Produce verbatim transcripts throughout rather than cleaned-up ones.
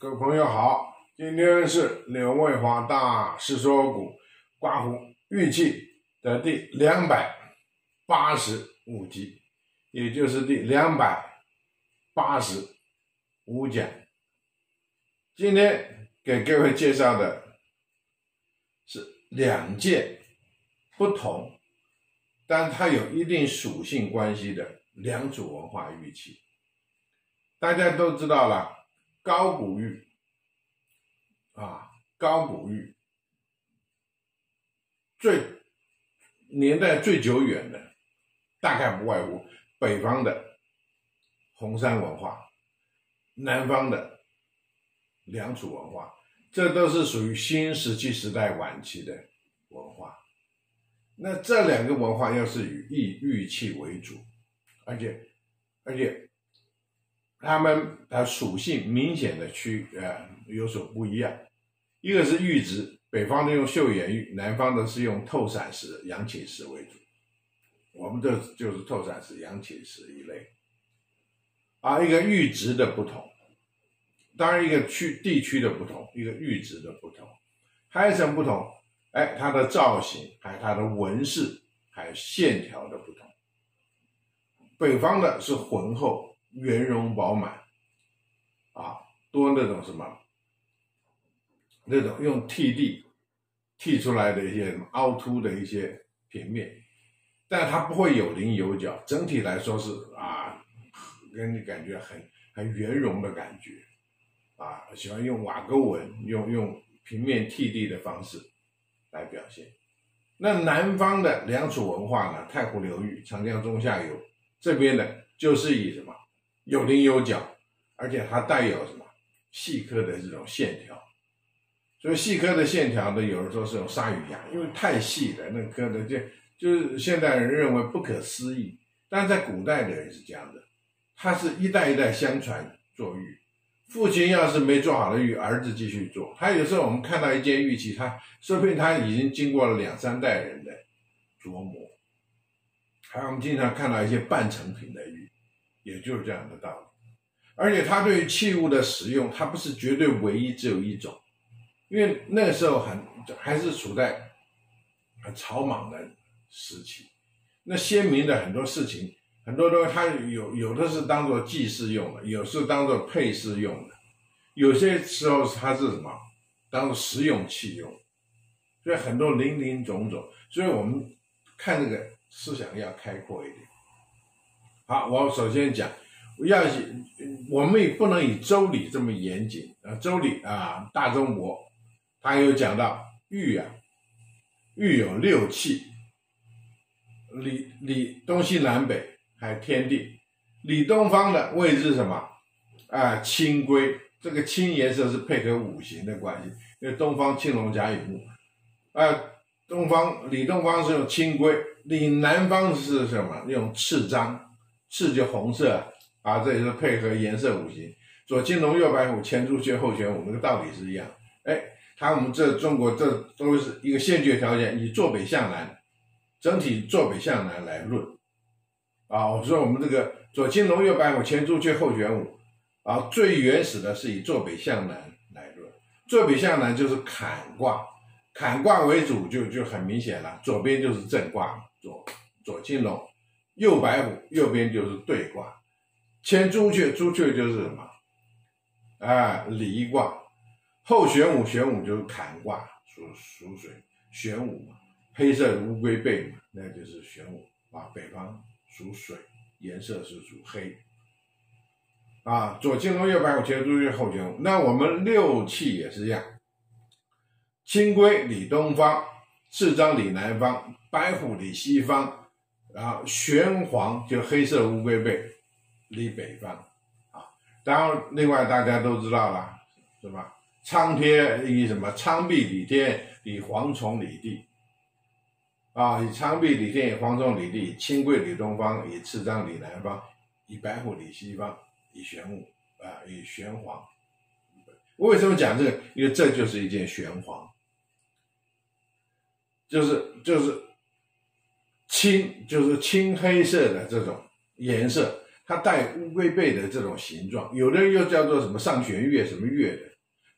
各位朋友好，今天是刘卫华大师说股刮胡玉器的第两百八十五集，也就是第两百八十五讲。今天给各位介绍的是两件不同，但它有一定属性关系的两组文化玉器。大家都知道了，高古玉啊，高古玉最年代最久远的，大概不外乎北方的红山文化，南方的良渚文化，这都是属于新石器时代晚期的文化。那这两个文化又是以玉玉器为主，而且而且它们的属性明显的区呃有所不一样。一个是玉质，北方的用岫岩玉，南方的是用透闪石、阳起石为主。我们这就是透闪石、阳起石一类。啊，一个玉质的不同，当然一个区地区的不同，一个玉质的不同，还有什么不同？哎，它的造型，还有它的纹饰，还有线条的不同。北方的是浑厚、圆融饱满，啊，多那种什么，那种用剔地剔出来的一些凹凸的一些平面，但它不会有棱有角，整体来说是啊，给你感觉很很圆融的感觉，啊，喜欢用瓦沟纹，用用平面剔地的方式来表现。那南方的良渚文化呢，太湖流域、长江中下游这边的，就是以什么有棱有角，而且它带有什么细刻的这种线条。所以细刻的线条呢，有的时候是用鲨鱼牙，因为太细了，那刻的就就是现代人认为不可思议，但是在古代的人是这样的，他是一代一代相传做玉，父亲要是没做好的玉，儿子继续做。他有时候我们看到一件玉器，他说不定他已经经过了两三代人的琢磨。还有我们经常看到一些半成品的玉，也就是这样的道理。而且他对于器物的使用，它不是绝对唯一只有一种，因为那个时候很还是处在很草莽的时期，那先民的很多事情，很多东西它有有的是当做祭祀用的，有是当做配饰用的，有些时候它是什么当做食用器用，所以很多林林总总，所以我们看这个思想要开阔一点。好，我首先讲，要我们也不能以周礼这么严谨啊。周礼啊，大中国他有讲到玉啊，玉有六气，里里东西南北还有天地。里东方的位置是什么啊？青龟，这个青颜色是配合五行的关系，因为东方青龙甲乙木啊，东方里东方是用青龟，里南方是什么？用赤章，赤就红色啊，这也是配合颜色五行。左青龙右白虎，前朱雀后玄武，那个道理是一样。哎，它我们这中国这都是一个先决条件，以坐北向南，整体坐北向南来论啊。我说我们这个左青龙右白虎，前朱雀后玄武啊，最原始的是以坐北向南来论。坐北向南就是坎卦，坎卦为主就就很明显了，左边就是正卦，左左青龙，右白虎，右边就是对卦，前朱雀，朱雀就是什么啊？离卦，后玄武，玄武就是坎卦，属属水，玄武嘛，黑色的乌龟背嘛，那就是玄武啊。北方属水，颜色是属黑啊。左青龙右白虎，前朱雀后玄武。那我们六气也是一样，青龟理东方，赤章理南方，白虎理西方，然后玄黄就黑色乌龟背理北方啊。当然另外大家都知道了，是吧？苍天以什么苍壁理天，以蝗虫理地啊，以苍壁理天，以蝗虫理地，青龟理东方，以赤章理南方，以白虎理西方，以玄武啊，以玄黄。我为什么讲这个？因为这就是一件玄黄，就是就是青，就是青黑色的这种颜色，它带乌龟背的这种形状，有的人又叫做什么上弦月什么月的，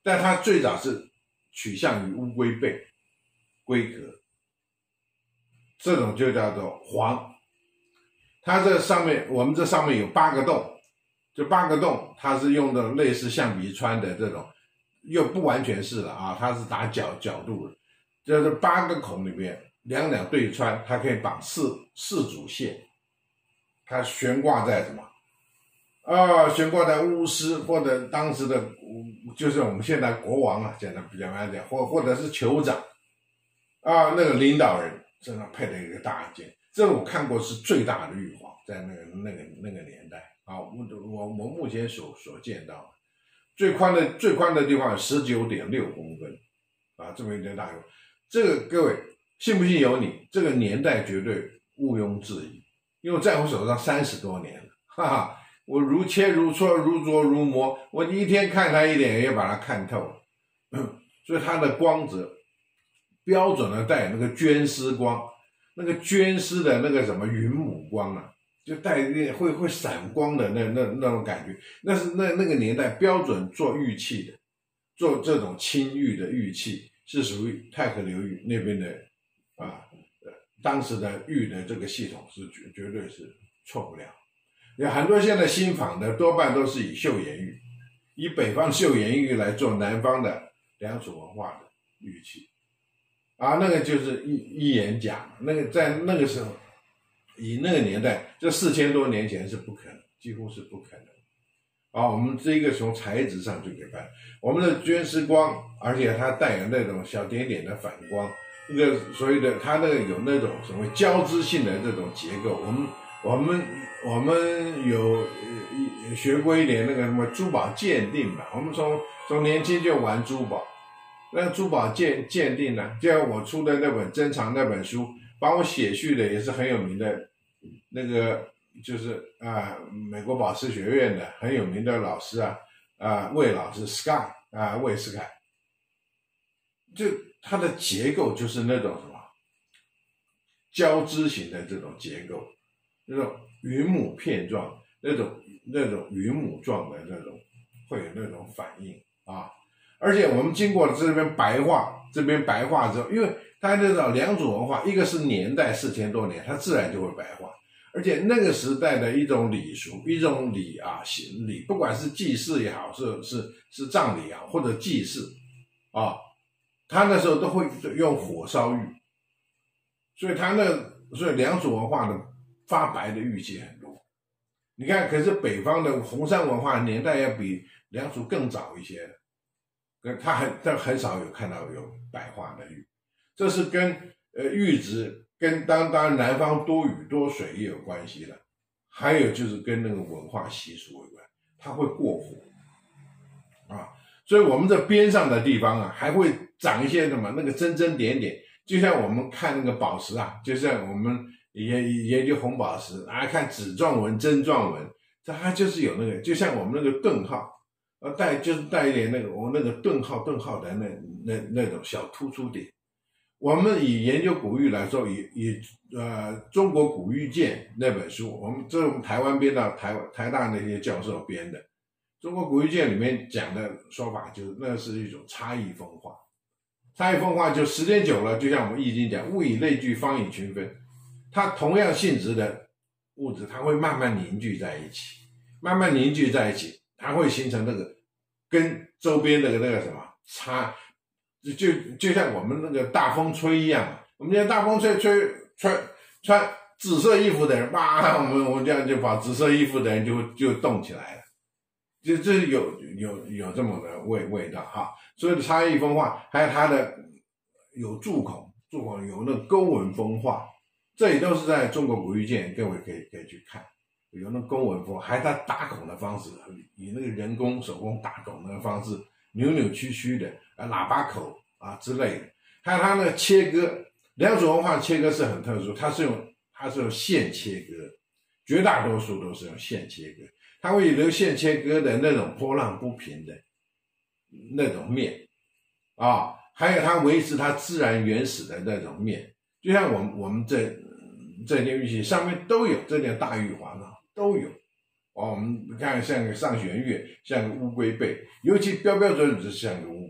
但它最早是取向于乌龟背、龟壳，这种就叫做黄。它这上面，我们这上面有八个洞，这八个洞它是用的类似橡皮穿的这种，又不完全是了啊，它是打角角度的，就是八个孔里面两两对穿，它可以绑四四组线，它悬挂在什么？啊，悬挂在巫师或者当时的，就是我们现在国王啊，讲的比较慢点，或或者是酋长啊，那个领导人身上配了一个大件，这个我看过是最大的玉皇，在那个那个那个年代啊，我我我目前所所见到的最宽的最宽的地方有十九点六公分啊，这么一个大玉，这个各位信不信由你，这个年代绝对毋庸置疑，因为在我手上三十多年了，哈哈。我如切如磋，如琢如磨，我一天看它一点也把它看透了，所以它的光泽标准的带那个绢丝光，那个绢丝的那个什么云母光啊，就带那会会闪光的那那那种感觉，那是那那个年代标准做玉器的，做这种青玉的玉器是属于太和流域那边的啊，呃，当时的玉的这个系统是绝绝对是错不了。有很多现在新仿的多半都是以岫岩玉，以北方岫岩玉来做南方的良渚文化的玉器，啊，那个就是一一眼假，那个在那个时候，以那个年代，这四千多年前是不可能，几乎是不可能。啊，我们这个从材质上就可以办，我们的绢丝光，而且它带有那种小点点的反光，那个所谓的它那个有那种什么交织性的这种结构，我们。我们我们有学过一点那个什么珠宝鉴定吧，我们从从年轻就玩珠宝，那珠宝鉴鉴定呢，就像我出的那本珍藏那本书，帮我写序的也是很有名的，那个就是啊美国宝石学院的很有名的老师啊啊魏老师 Sky 啊魏斯凯，就它的结构就是那种什么交织型的这种结构。那种云母片状，那种那种云母状的那种，会有那种反应啊！而且我们经过了这边白化，这边白化之后，因为它那种良渚文化，一个是年代四千多年，它自然就会白化，而且那个时代的一种礼俗，一种礼啊礼，不管是祭祀也好，是是是葬礼也好，或者祭祀啊，他那时候都会用火烧玉，所以他那所以良渚文化的。发白的玉器很多，你看，可是北方的红山文化年代要比良渚更早一些，它很但很少有看到有白化的玉，这是跟呃玉质跟当当然南方多雨多水也有关系的，还有就是跟那个文化习俗有关，它会过火啊，所以我们这边上的地方啊，还会长一些什么那个针针点点，就像我们看那个宝石啊，就像我们。研研究红宝石啊，看指状纹、针状纹，它就是有那个，就像我们那个顿号，呃，带就是带一点那个我那个顿号、顿号的那那那种小突出点。我们以研究古玉来说，以以呃中国古玉鉴那本书，我们这是我们台湾编到台台大那些教授编的，中国古玉鉴里面讲的说法就是那是一种差异风化，差异风化就时间久了，就像我们易经讲，物以类聚，方以群分。它同样性质的物质，它会慢慢凝聚在一起，慢慢凝聚在一起，它会形成那个跟周边的那个什么差，就就像我们那个大风吹一样，我们现在大风吹吹吹穿紫色衣服的人，哇，我们我们这样就把紫色衣服的人就就动起来了，就这是有有有这么的味味道哈。所以差异风化，还有它的有柱孔，柱孔有那勾纹风化。这也都是在中国古玉鉴，各位可以可以去看，有那勾纹风，还有它打孔的方式，以那个人工手工打孔的方式，扭扭曲曲的啊，喇叭口啊之类的，还有它那个切割，良渚文化切割是很特殊，它是用它是用线切割，绝大多数都是用线切割，它会留线切割的那种波浪不平的那种面啊，还有它维持它自然原始的那种面。就像我们我们这这件玉器上面都有这件大玉环啊，都有哦。我们看像个上弦月，像个乌龟背，尤其标标准准是像个乌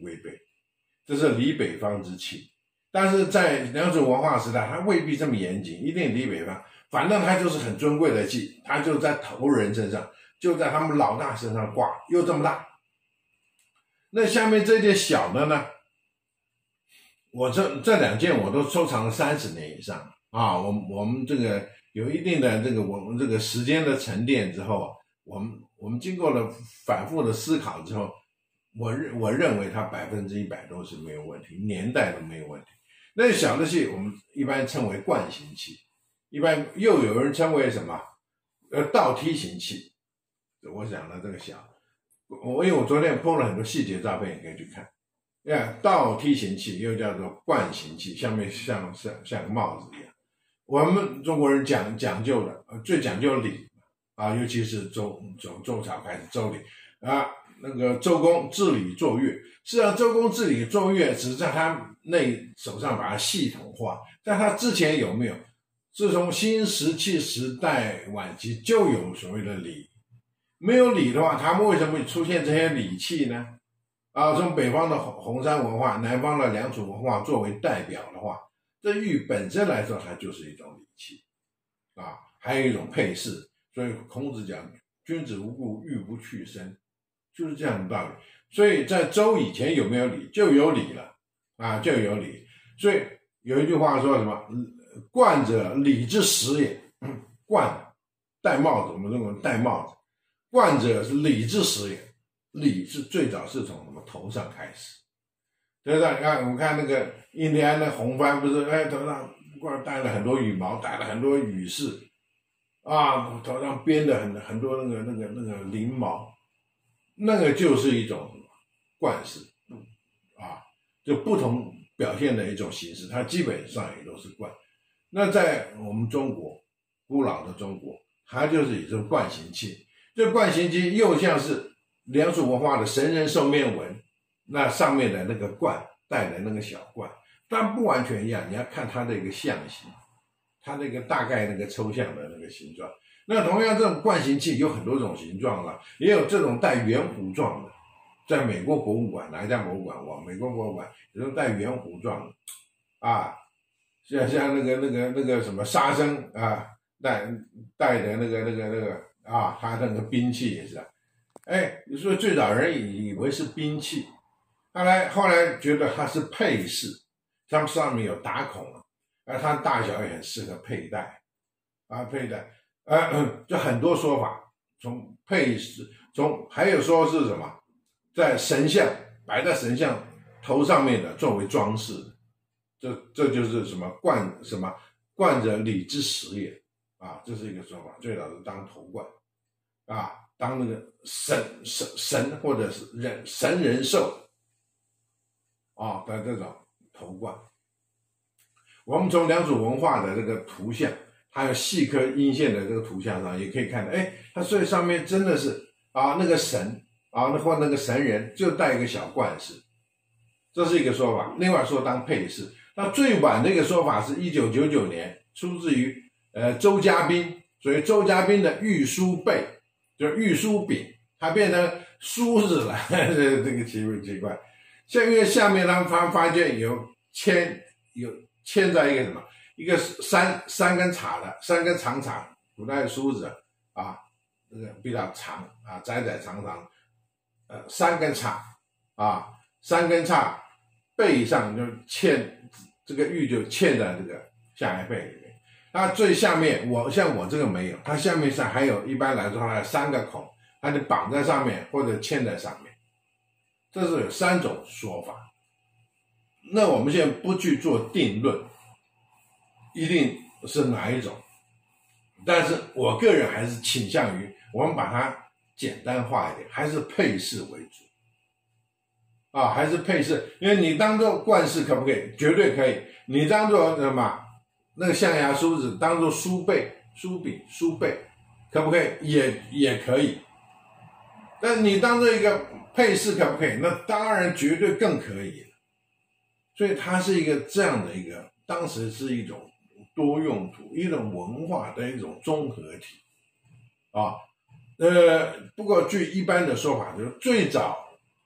龟背，这是理北方之气。但是在良渚文化时代，它未必这么严谨，一定理北方，反正它就是很尊贵的气，它就在头人身上，就在他们老大身上挂，又这么大。那下面这件小的呢，我这这两件我都收藏了三十年以上啊，我我们这个有一定的这个我们这个时间的沉淀之后，我们我们经过了反复的思考之后，我认我认为它百分之一百都是没有问题，年代都没有问题。那小的气我们一般称为惯行气，一般又有人称为什么？呃，倒梯形气。我讲的这个小，我因为我昨天 po 了很多细节照片，也可以去看。呀，倒梯形气又叫做惯行气，下面像像像个帽子一样。我们中国人讲讲究的，呃，最讲究礼啊，尤其是周周周朝开始周礼啊，那个周公治理作乐，实际上周公治理作乐只是在他那手上把它系统化，在他之前有没有？自从新石器时代晚期就有所谓的礼，没有礼的话，他们为什么会出现这些礼器呢？啊，从北方的红山文化，南方的良渚文化作为代表的话，这玉本身来说，它就是一种礼器啊，还有一种配饰。所以孔子讲“君子无故，玉不去身”，就是这样的道理。所以在周以前有没有礼，就有礼了啊，就有礼。所以有一句话说什么？冠者，礼之始也。冠，戴帽子，我们中国人戴帽子，冠者是礼之始也。礼是最早是从什么头上开始，对不对？你看，我们看那个印第安的红番，不是哎头上挂戴了很多羽毛，戴了很多羽饰，啊，头上编的很很多那个那个那个翎毛，那个就是一种冠饰，啊，就不同表现的一种形式，它基本上也都是冠。那在我们中国，古老的中国，它就是以这种冠形器，这冠形器又像是良渚文化的神人兽面纹，那上面的那个冠带的那个小冠，但不完全一样，你要看它的一个象形，它那个大概那个抽象的那个形状。那同样这种冠形器有很多种形状了，也有这种带圆弧状的，在美国博物馆哪一家博物馆？我美国博物馆有这种带圆弧状的啊，像像那个那个那个什么沙僧啊，带带的那个那个那个啊，他那个兵器也是。哎，你说最早人以为是兵器，后来后来觉得它是配饰，它们上面有打孔，而它大小也很适合佩戴，啊，佩戴，呃，就很多说法，从配饰，从还有说是什么，在神像摆在神像头上面的作为装饰，这这就是什么冠什么冠者礼之始也，啊，这是一个说法，最早是当头冠，啊。当那个神神神或者是人神人兽啊的这种头冠，我们从良渚文化的这个图像，还有细科阴线的这个图像上，也可以看到，哎，它所以上面真的是啊那个神啊，那或那个神人就带一个小冠饰，这是一个说法。另外说当配饰，那最晚的一个说法是一九九九年，出自于呃周家斌，所以周家斌的玉书背。就是玉书柄，它变成梳子了，这个奇不奇怪？像因为下面他们发发现有嵌有嵌在一个什么，一个三三根叉的三根长叉，古代的梳子啊，这个比较长啊，窄窄长长，呃，三根叉啊，三根叉背上就嵌这个玉就嵌在这个下来背里面。它最下面，我像我这个没有，它下面上还有，一般来说它有三个孔，它就绑在上面或者嵌在上面，这是有三种说法。那我们现在不去做定论，一定是哪一种，但是我个人还是倾向于我们把它简单化一点，还是配饰为主，啊，还是配饰，因为你当做冠饰可不可以？绝对可以，你当做什么？那个象牙梳子当做书背、书柄、书背，可不可以？也也可以。但你当做一个配饰可不可以？那当然绝对更可以。所以它是一个这样的一个，当时是一种多用途、一种文化的一种综合体啊。呃，不过据一般的说法，就是最早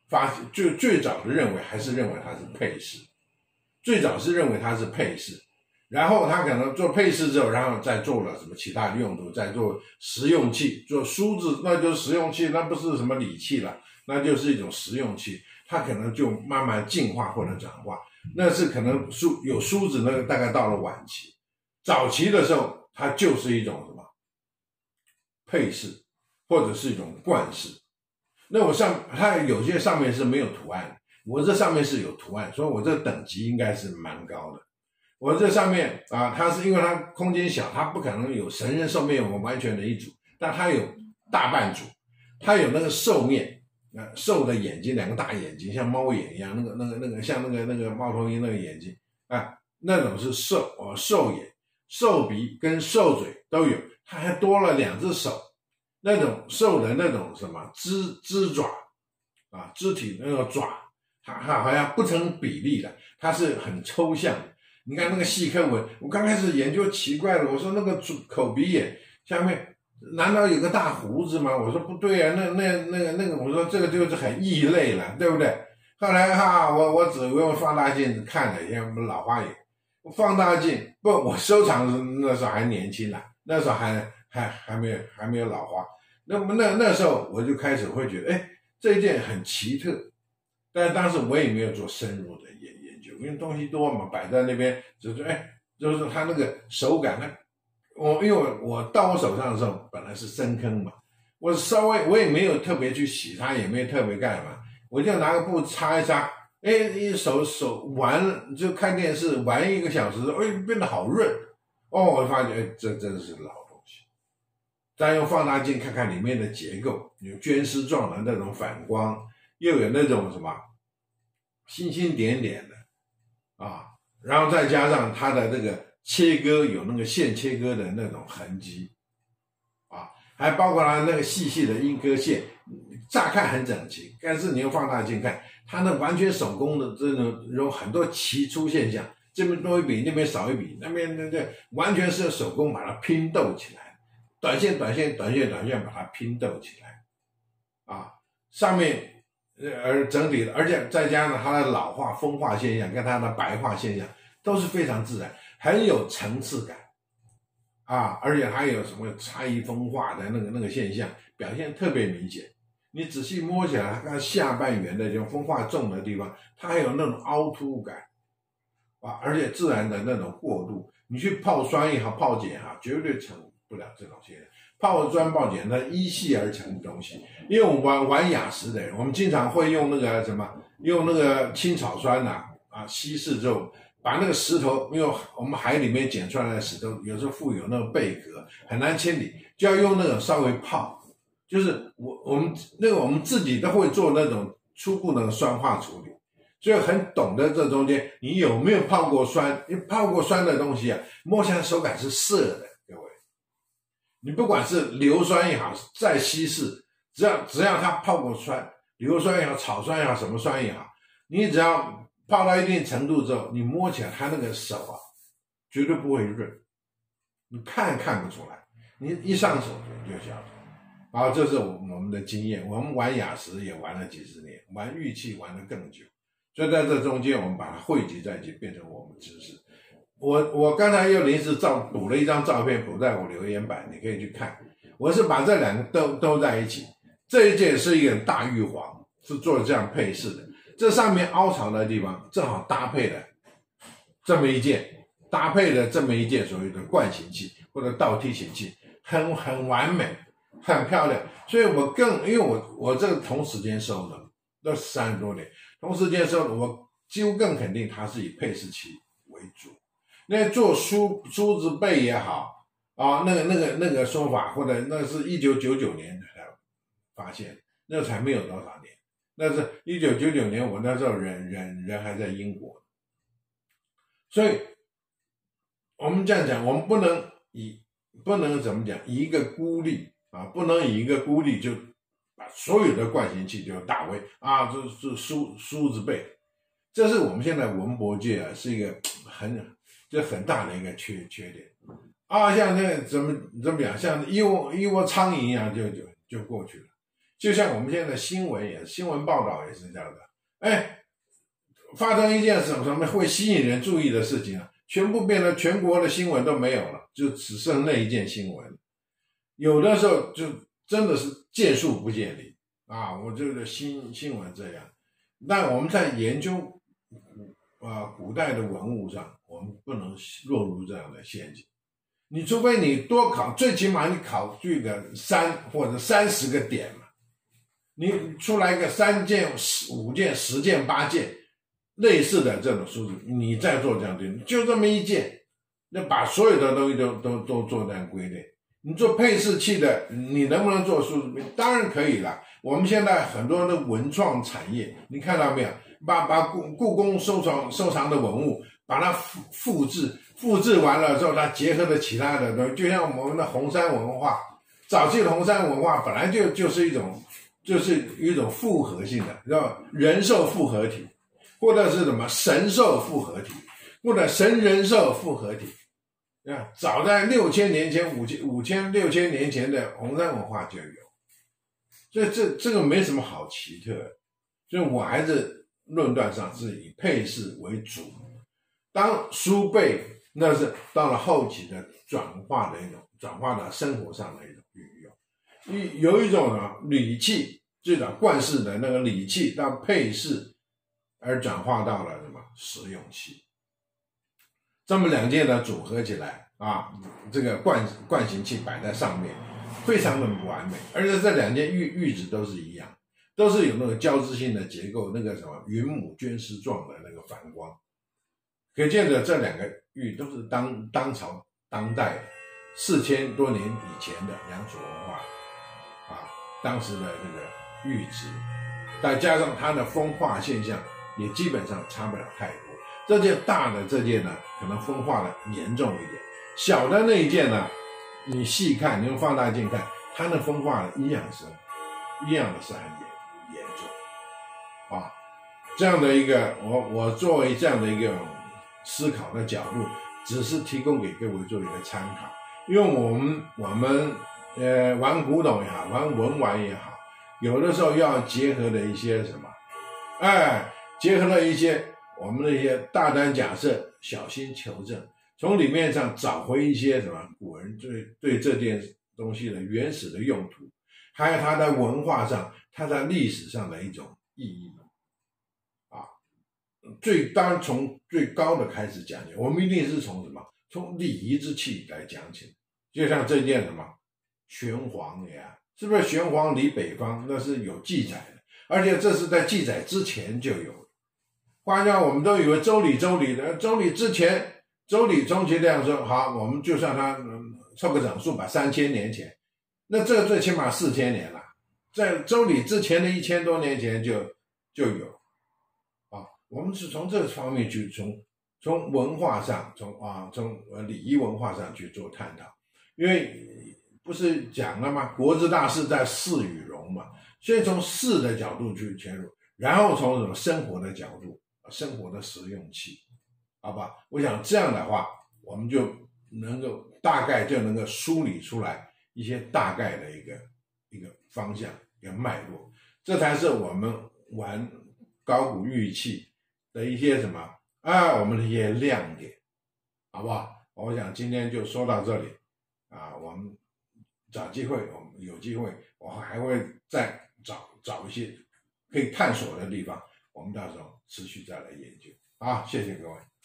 发最最早的认为还是认为它是配饰，最早是认为它是配饰，然后他可能做配饰之后，然后再做了什么其他的用途，再做实用器，做梳子那就是实用器，那不是什么礼器了，那就是一种实用器，它可能就慢慢进化或者转化。那是可能梳有梳子那个大概到了晚期，早期的时候它就是一种什么配饰，或者是一种冠饰。那我上它有些上面是没有图案，我这上面是有图案，所以我这等级应该是蛮高的。我这上面啊，它是因为它空间小，它不可能有神人兽面我们完全的一组，但它有大半组，它有那个兽面，呃，兽的眼睛，两个大眼睛，像猫眼一样，那个那个那个像那个那个猫头鹰那个眼睛啊，那种是兽哦，兽眼、兽鼻跟兽嘴都有，它还多了两只手。那种兽的那种什么肢肢爪啊，肢体那个爪，它它好像不成比例的，它是很抽象的。你看那个细刻纹，我刚开始研究奇怪了，我说那个口鼻眼下面难道有个大胡子吗？我说不对啊，那那那个那个，我说这个就是很异类了，对不对？后来哈，我我只用放大镜看了一下，老花眼，放大镜不，我收藏那时候还年轻了，那时候还。还还没有还没有老花，那么那那时候我就开始会觉得，哎，这一件很奇特，但是当时我也没有做深入的研研究，因为东西多嘛，摆在那边，就是哎，就是它那个手感，那我因为我我到我手上的时候本来是深坑嘛，我稍微我也没有特别去洗它，也没有特别干嘛，我就拿个布擦一擦，哎，一手手玩就看电视玩一个小时，哎，变得好润，哦，我发觉哎，这真的是老。再用放大镜看看里面的结构，有绢丝状的那种反光，又有那种什么星星点点的啊，然后再加上它的这个切割有那个线切割的那种痕迹啊，还包括它那个细细的阴割线，乍看很整齐，但是你用放大镜看，它那完全手工的这种有很多奇出现象，这边多一笔，那边少一笔，那边那这完全是手工把它拼斗起来。短线短线短线短线把它拼斗起来啊，上面而整体的，而且再加上它的老化风化现象跟它的白化现象都是非常自然，很有层次感啊，而且还有什么差异风化的那个那个现象表现特别明显。你仔细摸起来，它下半圆的这种风化重的地方，它还有那种凹凸感啊，而且自然的那种过渡，你去泡酸也好，泡碱也好，绝对成不了这种现象。泡砖泡碱它依系而成的东西，因为我们玩玩雅石的人，我们经常会用那个什么，用那个青草酸呐 啊, 啊稀释之后，把那个石头，因为我们海里面捡出来的石头有时候富有那种贝壳，很难清理，就要用那种稍微泡，就是我我们那个我们自己都会做那种初步的酸化处理，所以很懂得这中间你有没有泡过酸，因为泡过酸的东西啊，摸起来手感是涩的。你不管是硫酸也好，再稀释，只要只要它泡过酸，硫酸也好，草酸也好，什么酸也好，你只要泡到一定程度之后，你摸起来它那个手啊，绝对不会润，你看看不出来，你一上手就就晓得。好，这是我们的经验，我们玩雅石也玩了几十年，玩玉器玩得更久，所以在这中间我们把它汇集在一起，变成我们知识。我我刚才又临时照补了一张照片，补在我留言板，你可以去看。我是把这两个都都在一起。这一件是一个大玉皇，是做这样配饰的。这上面凹槽的地方正好搭配了这么一件，搭配了这么一件所谓的冠形器或者倒梯形器，很很完美，很漂亮。所以我更因为我我这个同时间收的，都三十多年，同时间收的，我几乎更肯定它是以配饰器为主。那做梳梳子背也好啊，那个那个那个说法，或者那是一九九九年才发现，那才没有多少年，那是一九九九年，我那时候人人人还在英国，所以我们这样讲，我们不能以不能怎么讲，以一个孤立啊，不能以一个孤立就把所有的冠形器就打为啊，这是梳梳子背，这是我们现在文博界啊是一个很。这很大的一个缺缺点啊，像那个怎么怎么讲，像一窝一窝苍蝇一样就就就过去了。 就像我们现在的新闻也是，新闻报道也是这样的。哎，发生一件什么什么会吸引人注意的事情啊，全部变得全国的新闻都没有了，就只剩那一件新闻。有的时候就真的是见树不见林啊，我这个新新闻这样。但我们在研究啊古代的文物上，我们不能落入这样的陷阱。你除非你多考，最起码你考据个三或者三十个点嘛，你出来个三件、五件、十件、八件类似的这种数字，你再做这样对，就这么一件，那把所有的东西都都都做这样归类。你做配饰器的，你能不能做数字？当然可以了。我们现在很多的文创产业，你看到没有？把把故故宫收藏收藏的文物，把它复复制，复制完了之后，它结合了其他的东西，就像我们的红山文化，早期的红山文化本来就就是一种，就是一种复合性的，知道吧？人兽复合体，或者是什么神兽复合体，或者神人兽复合体。啊，早在六千年前、五千、五千、六千年前的红山文化就有，所以这这个没什么好奇特的，所以我还是论断上是以配饰为主。当书背，那是到了后期的转化的一种，转化到生活上的一种运用。一有一种呢礼器，最早冠饰的那个礼器到配饰，而转化到了什么实用器。这么两件呢组合起来啊，这个冠冠形器摆在上面，非常的完美。而且这两件玉玉子都是一样，都是有那个交织性的结构，那个什么云母绢丝状的那个反光。可见的这两个玉都是当当朝当代四千多年以前的良渚文化啊，当时的这个玉质，再加上它的风化现象，也基本上差不了太多。这件大的这件呢，可能风化的严重一点；小的那一件呢，你细看，你用放大镜看，它的风化一样是，一样的是很严严重啊。这样的一个，我我作为这样的一个思考的角度，只是提供给各位做一个参考。因为我们我们呃玩古董也好，玩文玩也好，有的时候要结合的一些什么，哎，结合了一些。我们那些大胆假设，小心求证，从里面上找回一些什么古人对对这件东西的原始的用途，还有它在文化上、它在历史上的一种意义啊。最当然从最高的开始讲起，我们一定是从什么？从礼仪之器来讲起。就像这件什么玄黄呀，是不是玄黄礼北方？那是有记载的，而且这是在记载之前就有。换句话，我们都以为周礼周礼的，周礼之前，周礼充其量说好，我们就算它、嗯、凑个整数吧，三千年前，那这最起码四千年了，在周礼之前的一千多年前就就有啊。我们是从这方面去从从文化上，从啊从礼仪文化上去做探讨，因为不是讲了吗？国之大事在祀与戎嘛，所以从祀的角度去切入，然后从什么生活的角度。生活的实用器，好吧？我想这样的话，我们就能够大概就能够梳理出来一些大概的一个一个方向、一个脉络，这才是我们玩高古玉器的一些什么啊，我们的一些亮点，好不好？我想今天就说到这里啊，我们找机会，我们有机会，我还会再找找一些可以探索的地方。我们到时候持续再来研究。好，谢谢各位。